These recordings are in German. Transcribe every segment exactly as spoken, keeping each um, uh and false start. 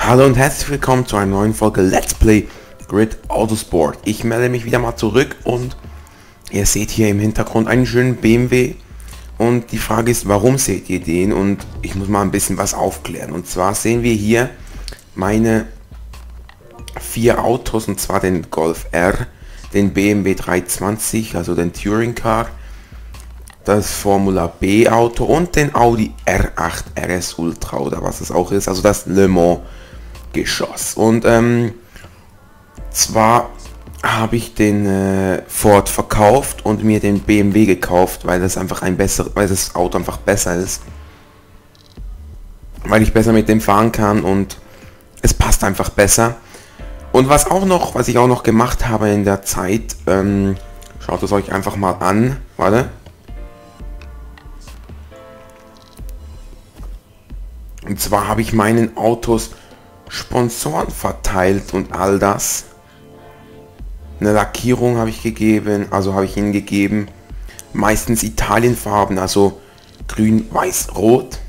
Hallo und herzlich willkommen zu einer neuen Folge Let's Play Grid Autosport. Ich melde mich wieder mal zurück und ihr seht hier im Hintergrund einen schönen B M W. Und die Frage ist, warum seht ihr den? Und ich muss mal ein bisschen was aufklären. Und zwar sehen wir hier meine vier Autos, und zwar den Golf R, den B M W dreihundertzwanzig, also den Touring Car, das Formula B Auto und den Audi R acht R S Ultra oder was es auch ist, also das Le Mans Geschoss. Und ähm, zwar habe ich den äh, Ford verkauft und mir den B M W gekauft, weil das einfach ein besser, weil das Auto einfach besser ist, weil ich besser mit dem fahren kann und es passt einfach besser. Und was auch noch, was ich auch noch gemacht habe in der Zeit, ähm, schaut es euch einfach mal an, warte. Und zwar habe ich meinen Autos Sponsoren verteilt und all das. Eine Lackierung habe ich gegeben, also habe ich ihnen gegeben. Meistens Italienfarben, also grün, weiß, rot.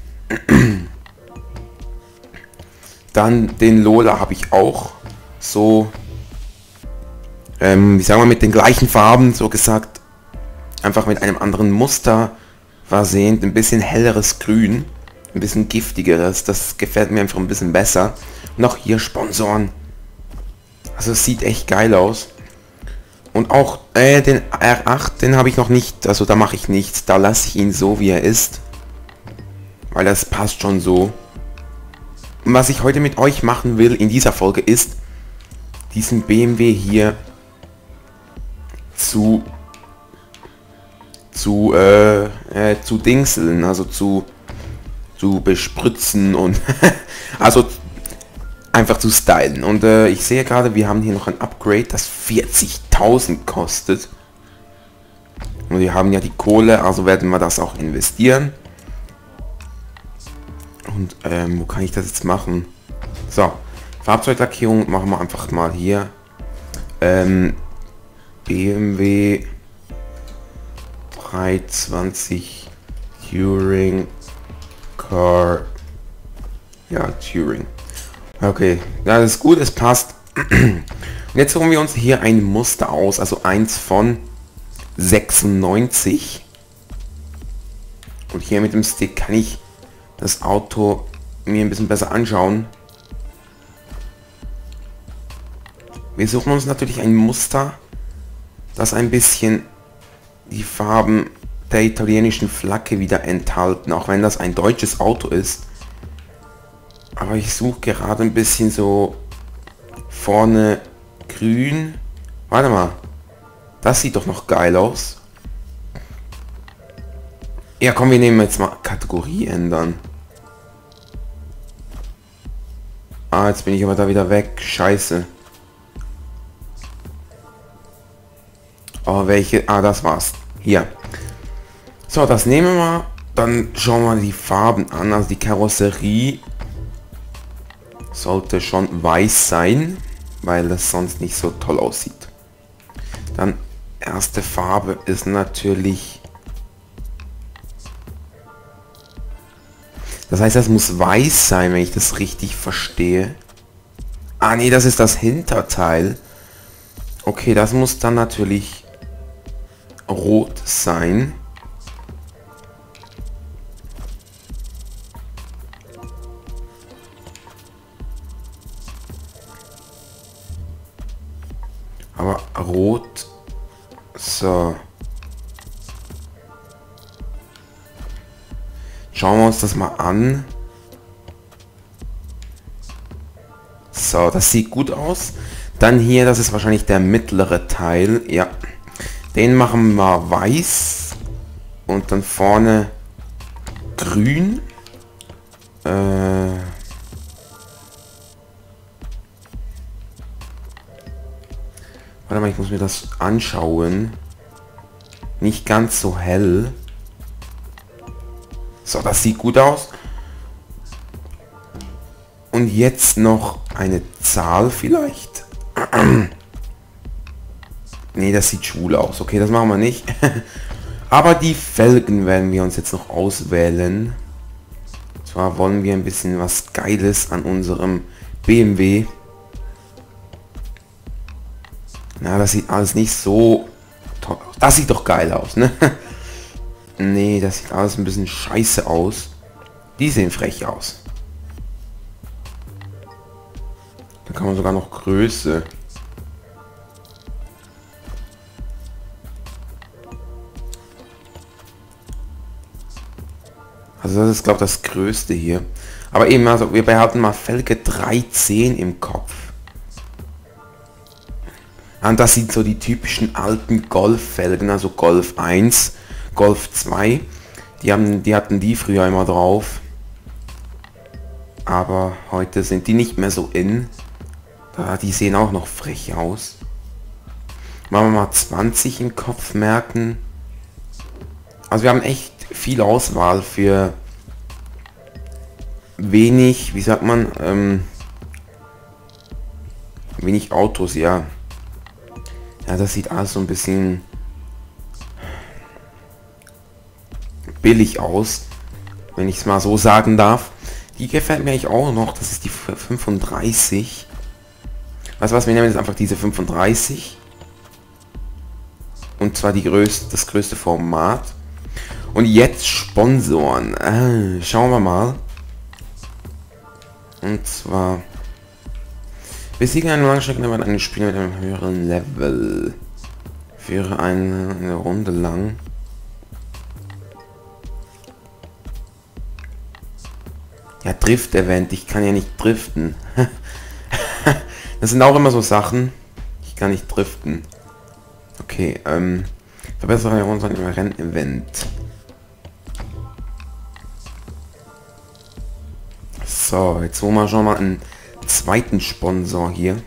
Dann den Lola habe ich auch so, ähm, wie sagen wir, mit den gleichen Farben, so gesagt, einfach mit einem anderen Muster versehen, ein bisschen helleres Grün. Ein bisschen giftigeres, das gefällt mir einfach ein bisschen besser. Und auch hier Sponsoren. Also es sieht echt geil aus. Und auch äh, den R acht, den habe ich noch nicht, also da mache ich nichts. Da lasse ich ihn so, wie er ist. Weil das passt schon so. Und was ich heute mit euch machen will in dieser Folge ist, diesen B M W hier zu zu äh, äh, zu dingseln, also zu zu bespritzen und also einfach zu stylen. Und äh, ich sehe gerade, wir haben hier noch ein Upgrade, das vierzigtausend kostet. Und wir haben ja die Kohle, also werden wir das auch investieren. Und ähm, wo kann ich das jetzt machen? So, Fahrzeuglackierung machen wir einfach mal hier. Ähm, B M W dreihundertzwanzig Touring Car, ja, Touring. Okay, das ist gut, es passt. Und jetzt suchen wir uns hier ein Muster aus, also eins von sechsundneunzig. Und hier mit dem Stick kann ich das Auto mir ein bisschen besser anschauen. Wir suchen uns natürlich ein Muster, das ein bisschen die Farben der italienischen Flagge wieder enthalten, auch wenn das ein deutsches Auto ist. Aber ich suche gerade ein bisschen so vorne grün. Warte mal, das sieht doch noch geil aus. Ja komm, wir nehmen jetzt mal Kategorie ändern. Ah, jetzt bin ich aber da wieder weg. Scheiße. Oh, welche? Ah, das war's. Hier. So, das nehmen wir. Dann schauen wir die Farben an. Also die Karosserie sollte schon weiß sein, weil das sonst nicht so toll aussieht. Dann erste Farbe ist natürlich, das heißt, das muss weiß sein, wenn ich das richtig verstehe. Ah nee, das ist das Hinterteil. Okay, das muss dann natürlich rot sein. Aber rot, so. Schauen wir uns das mal an. So, das sieht gut aus. Dann hier, das ist wahrscheinlich der mittlere Teil. Ja, den machen wir weiß. Und dann vorne grün. Äh... Warte mal, ich muss mir das anschauen. Nicht ganz so hell. So, das sieht gut aus. Und jetzt noch eine Zahl vielleicht. Nee, das sieht schwul aus. Okay, das machen wir nicht. Aber die Felgen werden wir uns jetzt noch auswählen. Zwar wollen wir ein bisschen was Geiles an unserem B M W. Na, das sieht alles nicht so toll aus. Das sieht doch geil aus, ne? Nee, das sieht alles ein bisschen scheiße aus. Die sehen frech aus. Da kann man sogar noch Größe. Also das ist, glaube ich, das Größte hier. Aber eben, also wir behalten mal Felge dreizehn im Kopf. Und das sind so die typischen alten Golf-Felgen, also Golf eins, Golf zwei. Die, haben, die hatten die früher immer drauf. Aber heute sind die nicht mehr so in. Da, die sehen auch noch frech aus. Machen wir mal zwanzig im Kopf merken. Also wir haben echt viel Auswahl für wenig, wie sagt man, ähm, wenig Autos, ja. Ja, das sieht alles so ein bisschen billig aus, wenn ich es mal so sagen darf. Die gefällt mir eigentlich auch noch, das ist die fünfunddreißig. Weißt du was, wir nehmen jetzt einfach diese fünfunddreißig. Und zwar die größte, das größte Format. Und jetzt Sponsoren. Ah, schauen wir mal. Und zwar besiegen einen Langstreckenrennen einen Spieler mit einem höheren Level. Führe eine, eine Runde lang. Ja, Drift-Event. Ich kann ja nicht driften. Das sind auch immer so Sachen. Ich kann nicht driften. Okay, ähm... verbessere eine Runde im Rennevent. So, jetzt holen wir schon mal einen zweiten Sponsor hier.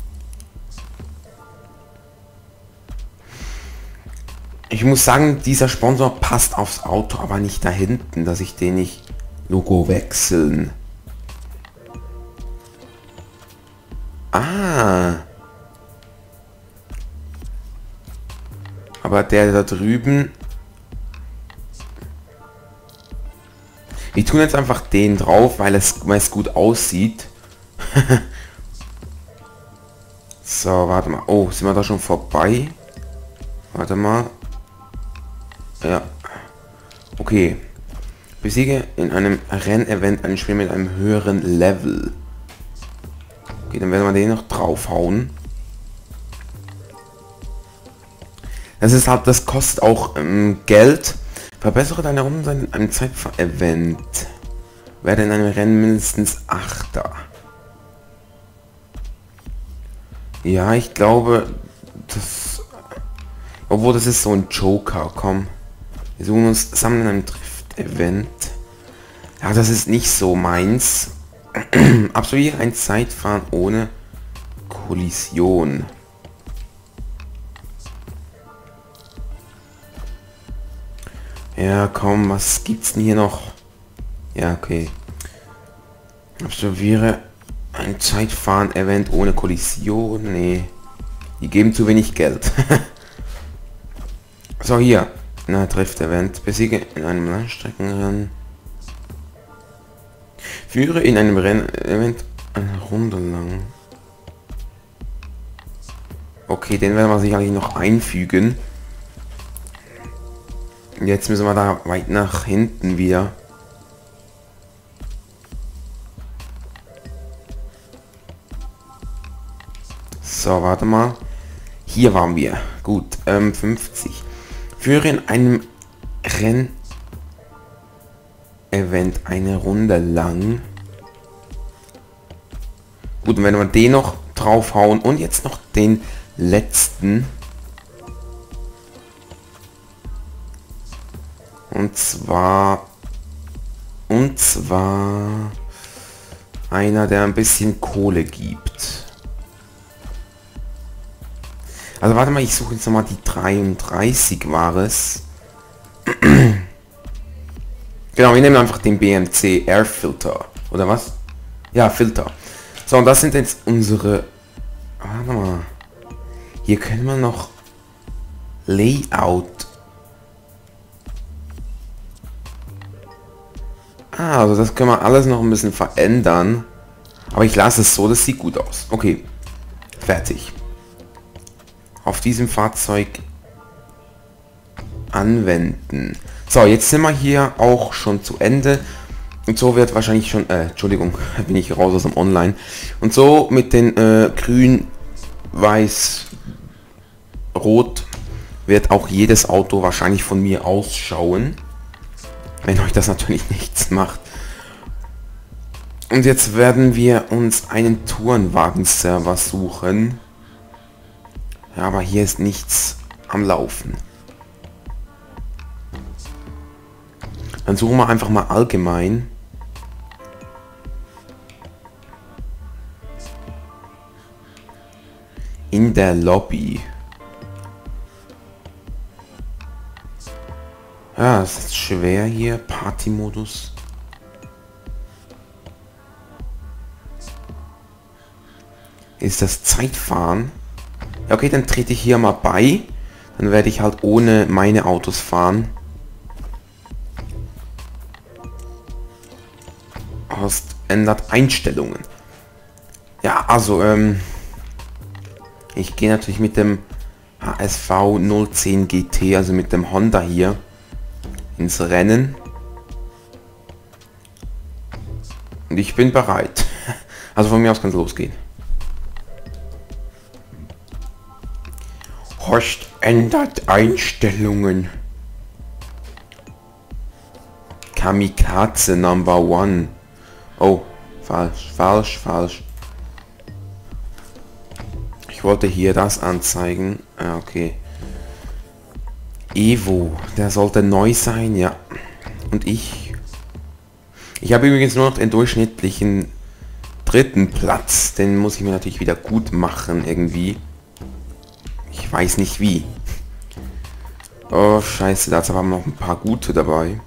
Ich muss sagen, dieser Sponsor passt aufs Auto, aber nicht da hinten, dass ich den nicht Logo wechseln. Ah. Aber der da drüben... Wir tun jetzt einfach den drauf, weil es, weil es gut aussieht. So, warte mal. Oh, sind wir da schon vorbei? Warte mal. Ja. Okay. Besiege in einem Rennevent einen Spieler mit einem höheren Level. Okay, dann werden wir den noch draufhauen. Das ist halt, das kostet auch ähm, Geld. Verbessere deine Runde in einem Zeitfahr-Event. Werde in einem Rennen mindestens Achter. Ja, ich glaube, das... Obwohl, das ist so ein Joker, komm. Wir suchen uns zusammen in einem Drift-Event. Ja, das ist nicht so meins. Absolviere ein Zeitfahren ohne Kollision. Ja, komm, was gibt's denn hier noch? Ja, okay. Absolviere ein Zeitfahren-Event ohne Kollision. Nee. Die geben zu wenig Geld. So, hier. Na, Drift-Event. Besiege in einem Langstreckenrennen. Führe in einem Rennen-Event eine Runde lang. Okay, den werden wir sicherlich noch einfügen. Jetzt müssen wir da weit nach hinten wieder. So, warte mal. Hier waren wir. Gut, ähm, fünfzig. Führe in einem Renn-Event eine Runde lang. Gut, und wenn wir den noch draufhauen und jetzt noch den letzten. Und zwar... Und zwar... einer, der ein bisschen Kohle gibt. Also warte mal, ich suche jetzt nochmal die dreiunddreißig war es. Genau, wir nehmen einfach den B M C Air Filter. Oder was? Ja, Filter. So, und das sind jetzt unsere... Warte mal. Hier können wir noch Layout. Ah, also das können wir alles noch ein bisschen verändern. Aber ich lasse es so, das sieht gut aus. Okay, fertig. Auf diesem Fahrzeug anwenden. So, jetzt sind wir hier auch schon zu Ende. Und so wird wahrscheinlich schon, äh, Entschuldigung, bin ich raus aus dem Online. Und so mit den äh, grün, weiß, rot wird auch jedes Auto wahrscheinlich von mir ausschauen. Wenn euch das natürlich nichts macht. Und jetzt werden wir uns einen Tourenwagen-Server suchen. Ja, aber hier ist nichts am Laufen. Dann suchen wir einfach mal allgemein. In der Lobby. Ja, es ist schwer hier. Party-Modus. Ist das Zeitfahren? Ja, okay, dann trete ich hier mal bei. Dann werde ich halt ohne meine Autos fahren. Hast ändert Einstellungen. Ja, also, ähm... ich gehe natürlich mit dem H S V null zehn G T, also mit dem Honda hier, ins Rennen. Und ich bin bereit. Also von mir aus kann es losgehen. Horst ändert Einstellungen. Kamikaze Number One. Oh, falsch, falsch, falsch. Ich wollte hier das anzeigen. Ah, okay. Evo, der sollte neu sein, ja. Und ich... Ich habe übrigens nur noch den durchschnittlichen dritten Platz. Den muss ich mir natürlich wieder gut machen, irgendwie. Ich weiß nicht wie. Oh, scheiße, da haben wir noch ein paar gute dabei.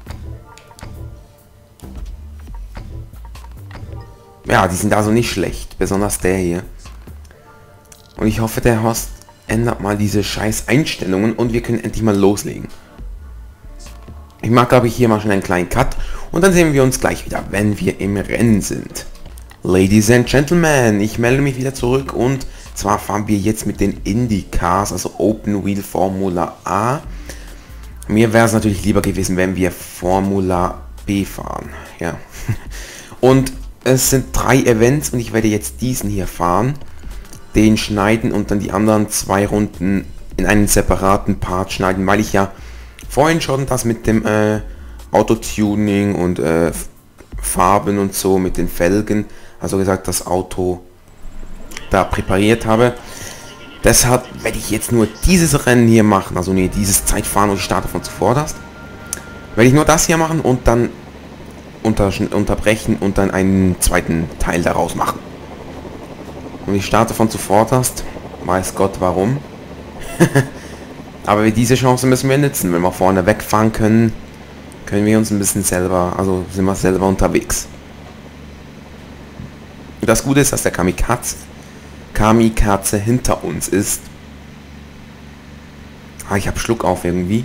Ja, die sind also nicht schlecht. Besonders der hier. Und ich hoffe, der Host ändert mal diese scheiß Einstellungen und wir können endlich mal loslegen. Ich mache, glaube ich, hier mal schon einen kleinen Cut und dann sehen wir uns gleich wieder, wenn wir im Rennen sind. Ladies and Gentlemen, ich melde mich wieder zurück und zwar fahren wir jetzt mit den IndyCars, also Open Wheel Formula A. Mir wäre es natürlich lieber gewesen, wenn wir Formula B fahren. Ja. Und es sind drei Events und ich werde jetzt diesen hier fahren. Den schneiden und dann die anderen zwei Runden in einen separaten Part schneiden, weil ich ja vorhin schon das mit dem äh, Autotuning und äh, Farben und so mit den Felgen, also gesagt das Auto da präpariert habe. Deshalb werde ich jetzt nur dieses Rennen hier machen, also nee, dieses Zeitfahren und ich starte von zuvorderst. Werde ich nur das hier machen und dann unter, unterbrechen und dann einen zweiten Teil daraus machen. Und ich starte von zuvorderst. Weiß Gott warum. Aber diese Chance müssen wir nutzen. Wenn wir vorne wegfahren können, können wir uns ein bisschen selber, also sind wir selber unterwegs. Und das Gute ist, dass der Kamikaze, Kamikaze hinter uns ist. Ah, ich habe Schluck auf irgendwie.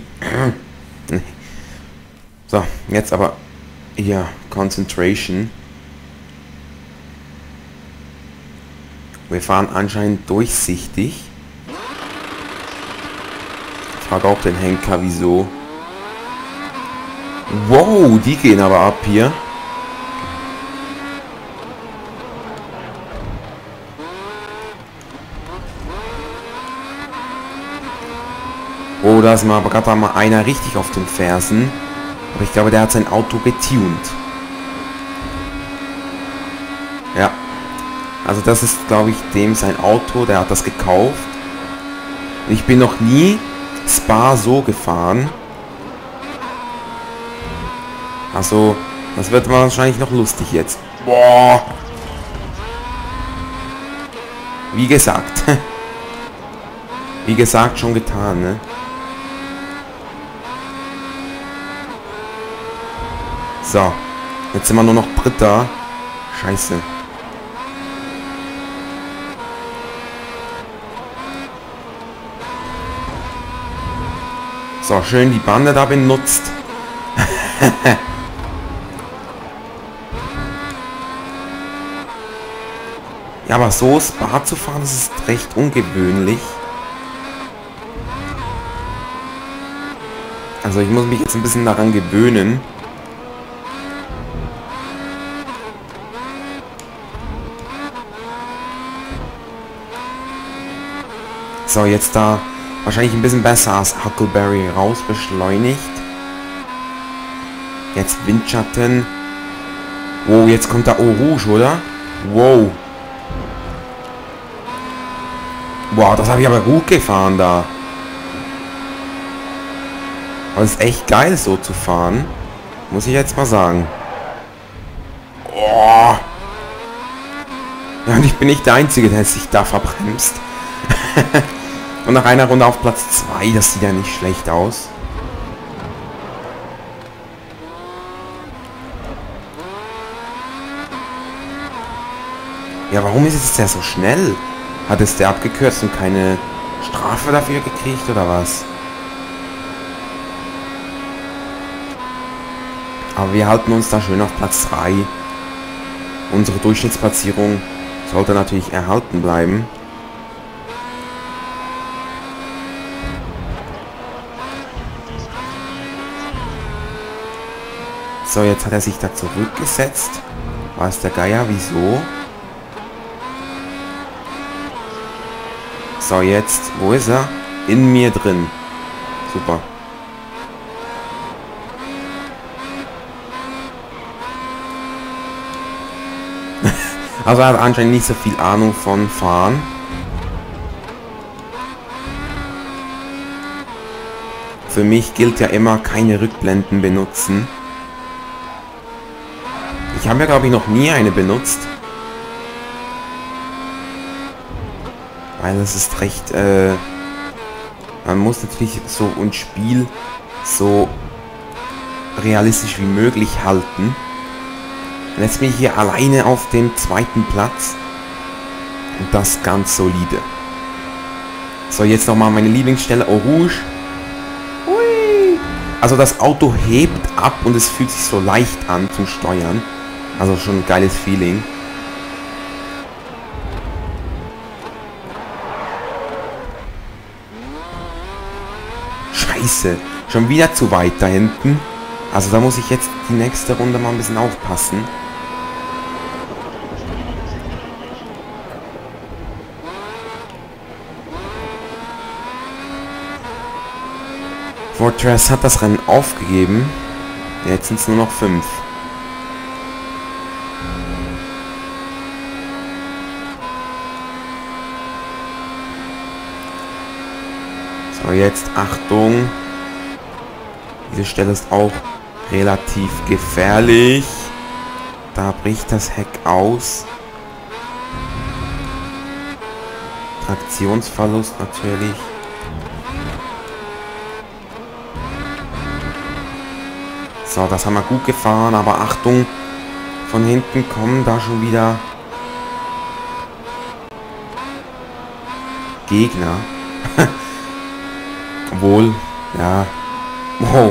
So, jetzt aber hier Concentration. Wir fahren anscheinend durchsichtig. Ich frage auch den Henker, wieso. Wow, die gehen aber ab hier. Oh, da ist mal aber gerade mal einer richtig auf den Fersen. Aber ich glaube, der hat sein Auto getuned. Ja. Also das ist, glaube ich, dem sein Auto, der hat das gekauft. Ich bin noch nie Spa so gefahren. Also, das wird wahrscheinlich noch lustig jetzt. Boah. Wie gesagt. Wie gesagt, schon getan, ne? So. Jetzt sind wir nur noch Dritter. Scheiße. So, schön die Bande da benutzt. Ja, aber so Spa zu fahren, das ist recht ungewöhnlich. Also ich muss mich jetzt ein bisschen daran gewöhnen. So, jetzt da wahrscheinlich ein bisschen besser als Huckleberry raus beschleunigt. Jetzt Windschatten. Wow, jetzt kommt da Eau Rouge, oder? Wow. Wow, das habe ich aber gut gefahren da. Aber es ist echt geil so zu fahren. Muss ich jetzt mal sagen. Oh. Ja, und ich bin nicht der Einzige, der sich da verbremst. Und nach einer Runde auf Platz zwei, das sieht ja nicht schlecht aus. Ja, warum ist es der so schnell? Hat es der abgekürzt und keine Strafe dafür gekriegt oder was? Aber wir halten uns da schön auf Platz drei. Unsere Durchschnittsplatzierung sollte natürlich erhalten bleiben. So, jetzt hat er sich da zurückgesetzt. Weiß der Geier, wieso? So, jetzt, wo ist er? In mir drin. Super. Also er hat anscheinend nicht so viel Ahnung von Fahren. Für mich gilt ja immer, keine Rückblenden benutzen. Ich habe ja, glaube ich, noch nie eine benutzt. Weil es ist recht, äh, man muss natürlich so ein Spiel so realistisch wie möglich halten. Und jetzt bin ich hier alleine auf dem zweiten Platz. Und das ganz solide. So, jetzt nochmal meine Lieblingsstelle, Eau Rouge. Hui. Also das Auto hebt ab und es fühlt sich so leicht an zum Steuern. Also schon ein geiles Feeling. Scheiße, schon wieder zu weit da hinten. Also da muss ich jetzt die nächste Runde mal ein bisschen aufpassen. Fortress hat das Rennen aufgegeben. Jetzt sind es nur noch fünf. So, jetzt Achtung. Diese Stelle ist auch relativ gefährlich. Da bricht das Heck aus. Traktionsverlust natürlich. So, das haben wir gut gefahren, aber Achtung, von hinten kommen da schon wieder Gegner. Obwohl, ja. Wow.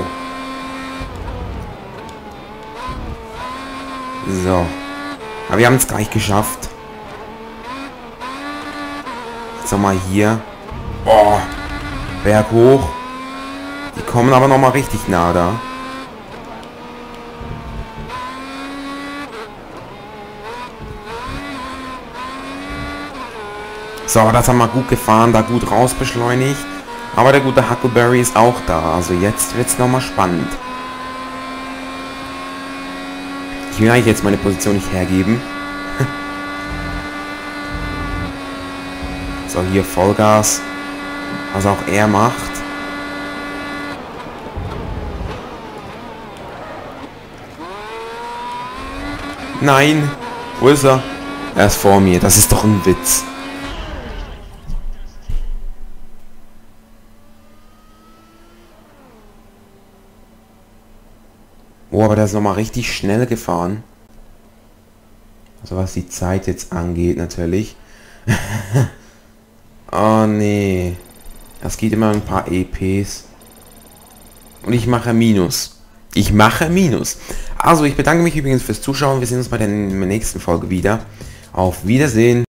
So. Aber wir haben es gleich geschafft. So, mal hier. Boah. Berg hoch. Die kommen aber noch mal richtig nah da. So, das haben wir gut gefahren, da gut raus beschleunigt. Aber der gute Huckleberry ist auch da. Also jetzt wird es nochmal spannend. Ich will eigentlich jetzt meine Position nicht hergeben. So, hier Vollgas. Was auch er macht. Nein! Wo ist er? Er ist vor mir. Das ist doch ein Witz. Oh, aber der ist nochmal richtig schnell gefahren. Also was die Zeit jetzt angeht natürlich. Oh nee. Das geht immer ein paar E Ps. Und ich mache Minus. Ich mache Minus. Also ich bedanke mich übrigens fürs Zuschauen. Wir sehen uns bei der nächsten Folge wieder. Auf Wiedersehen.